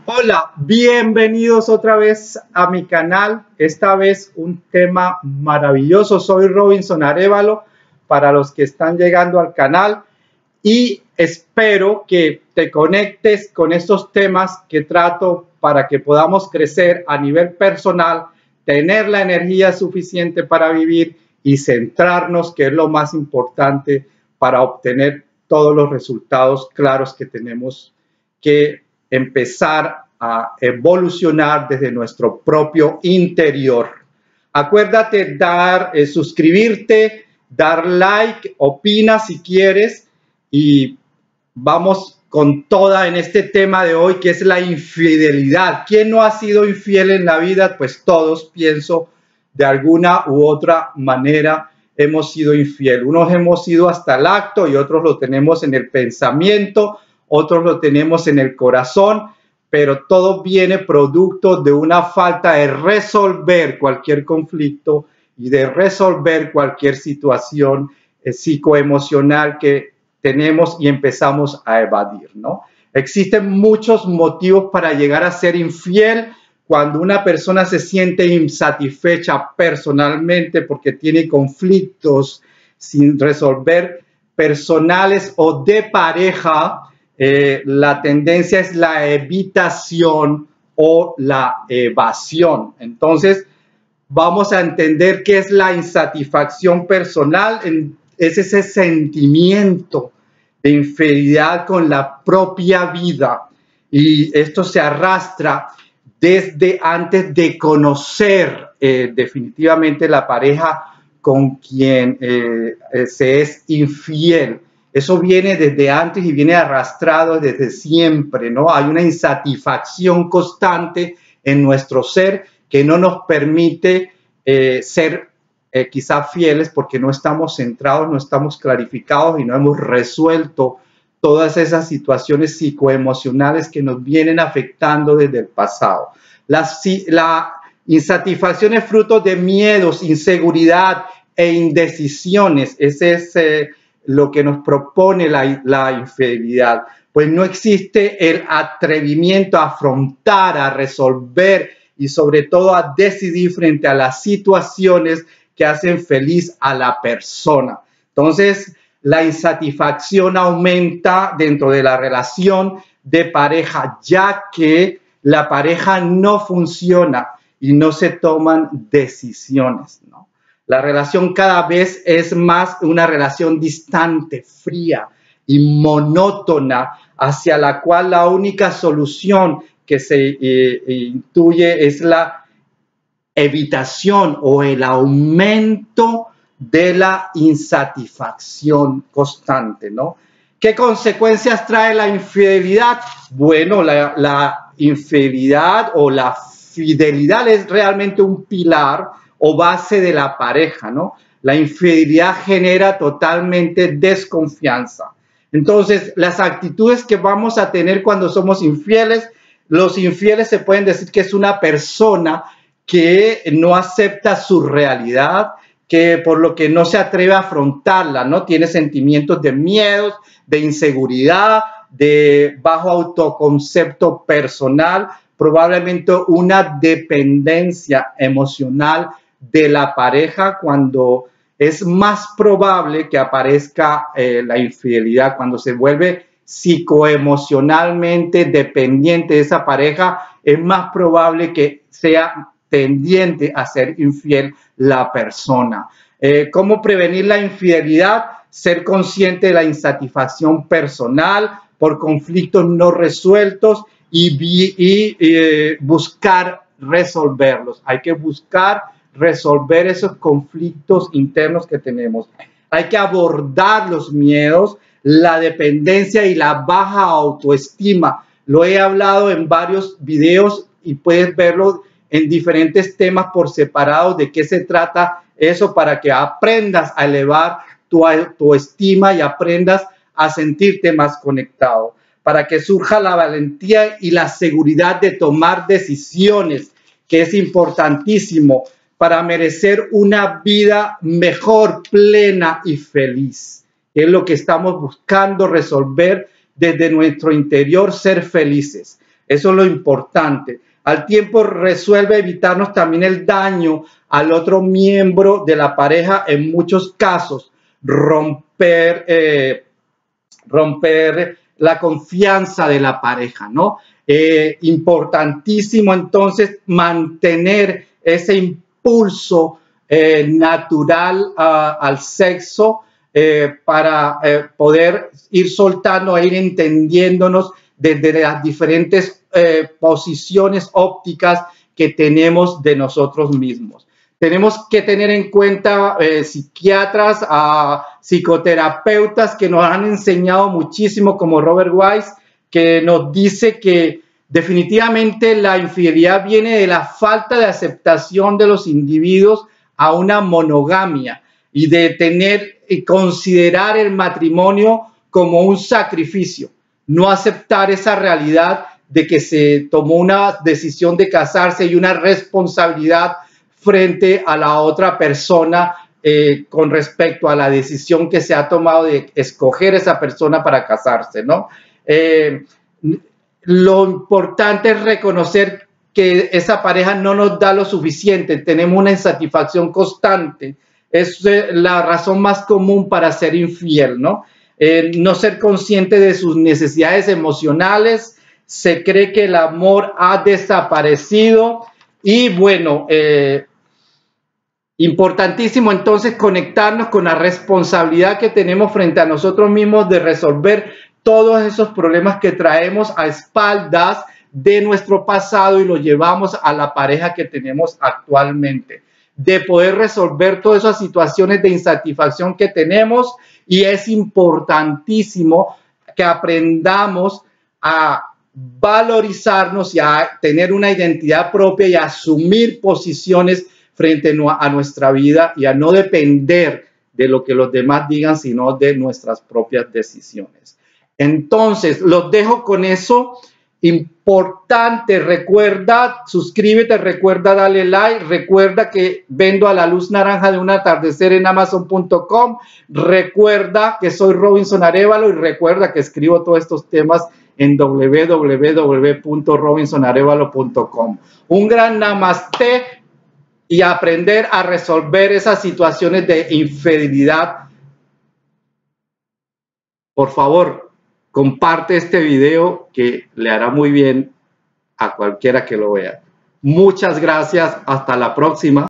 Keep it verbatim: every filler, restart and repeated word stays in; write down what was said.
Hola, bienvenidos otra vez a mi canal. Esta vez un tema maravilloso. Soy Robinson Arévalo para los que están llegando al canal y espero que te conectes con estos temas que trato para que podamos crecer a nivel personal, tener la energía suficiente para vivir y centrarnos, que es lo más importante para obtener todos los resultados claros que tenemos que empezar a evolucionar desde nuestro propio interior. Acuérdate dar, eh, suscribirte, dar like, opina si quieres y vamos con toda en este tema de hoy que es la infidelidad. ¿Quién no ha sido infiel en la vida? Pues todos, pienso, de alguna u otra manera hemos sido infiel. Unos hemos sido hasta el acto y otros lo tenemos en el pensamiento, otros lo tenemos en el corazón, pero todo viene producto de una falta de resolver cualquier conflicto y de resolver cualquier situación eh, psicoemocional que tenemos y empezamos a evadir, ¿no? Existen muchos motivos para llegar a ser infiel cuando una persona se siente insatisfecha personalmente porque tiene conflictos sin resolver personales o de pareja. Eh, la tendencia es la evitación o la evasión. Entonces, vamos a entender qué es la insatisfacción personal. Es ese sentimiento de infidelidad con la propia vida. Y esto se arrastra desde antes de conocer eh, definitivamente la pareja con quien eh, eh, se es infiel. Eso viene desde antes y viene arrastrado desde siempre, ¿no? Hay una insatisfacción constante en nuestro ser que no nos permite eh, ser eh, quizás fieles porque no estamos centrados, no estamos clarificados y no hemos resuelto todas esas situaciones psicoemocionales que nos vienen afectando desde el pasado. La, la insatisfacción es fruto de miedos, inseguridad e indecisiones. Ese es eh, lo que nos propone la, la infidelidad. Pues no existe el atrevimiento a afrontar, a resolver y sobre todo a decidir frente a las situaciones que hacen feliz a la persona. Entonces, la insatisfacción aumenta dentro de la relación de pareja, ya que la pareja no funciona y no se toman decisiones, ¿no? La relación cada vez es más una relación distante, fría y monótona, hacia la cual la única solución que se eh, intuye es la evitación o el aumento de la insatisfacción constante, ¿no? ¿Qué consecuencias trae la infidelidad? Bueno, la, la infidelidad o la fidelidad es realmente un pilar o base de la pareja, ¿no? La infidelidad genera totalmente desconfianza. Entonces, las actitudes que vamos a tener cuando somos infieles, los infieles se pueden decir que es una persona que no acepta su realidad, que por lo que no se atreve a afrontarla, ¿no? Tiene sentimientos de miedos, de inseguridad, de bajo autoconcepto personal, probablemente una dependencia emocional de la pareja, cuando es más probable que aparezca eh, la infidelidad, cuando se vuelve psicoemocionalmente dependiente de esa pareja, es más probable que sea tendiente a ser infiel la persona. Eh, ¿Cómo prevenir la infidelidad? Ser consciente de la insatisfacción personal por conflictos no resueltos y, y eh, buscar resolverlos. Hay que buscar resolver esos conflictos internos que tenemos. Hay que abordar los miedos, la dependencia y la baja autoestima. Lo he hablado en varios videos y puedes verlo en diferentes temas por separado de qué se trata eso, para que aprendas a elevar tu autoestima y aprendas a sentirte más conectado, para que surja la valentía y la seguridad de tomar decisiones, que es importantísimo para merecer una vida mejor, plena y feliz. Es lo que estamos buscando resolver desde nuestro interior, ser felices. Eso es lo importante. Al tiempo resuelve evitarnos también el daño al otro miembro de la pareja en muchos casos, romper, eh, romper la confianza de la pareja, ¿no? Eh, importantísimo entonces mantener ese impulso eh, natural uh, al sexo eh, para eh, poder ir soltando e ir entendiéndonos desde las diferentes eh, posiciones ópticas que tenemos de nosotros mismos. Tenemos que tener en cuenta eh, psiquiatras, uh, psicoterapeutas que nos han enseñado muchísimo, como Robert Weiss, que nos dice que definitivamente la infidelidad viene de la falta de aceptación de los individuos a una monogamia y de tener y considerar el matrimonio como un sacrificio, no aceptar esa realidad de que se tomó una decisión de casarse y una responsabilidad frente a la otra persona eh, con respecto a la decisión que se ha tomado de escoger esa persona para casarse, ¿no? Eh, lo importante es reconocer que esa pareja no nos da lo suficiente, tenemos una insatisfacción constante. Es la razón más común para ser infiel, ¿no? Eh, no ser consciente de sus necesidades emocionales, se cree que el amor ha desaparecido y bueno, eh, importantísimo entonces conectarnos con la responsabilidad que tenemos frente a nosotros mismos de resolver todos esos problemas que traemos a espaldas de nuestro pasado y lo llevamos a la pareja que tenemos actualmente, de poder resolver todas esas situaciones de insatisfacción que tenemos. Y es importantísimo que aprendamos a valorizarnos y a tener una identidad propia y a asumir posiciones frente a nuestra vida y a no depender de lo que los demás digan, sino de nuestras propias decisiones. Entonces, los dejo con eso. Importante, recuerda, suscríbete, recuerda, dale like, recuerda que vendo a la luz naranja de un atardecer en amazon punto com, recuerda que soy Robinson Arévalo y recuerda que escribo todos estos temas en w w w punto robinson arévalo punto com. Un gran namaste y aprender a resolver esas situaciones de infidelidad. Por favor, comparte este video que le hará muy bien a cualquiera que lo vea. Muchas gracias. Hasta la próxima.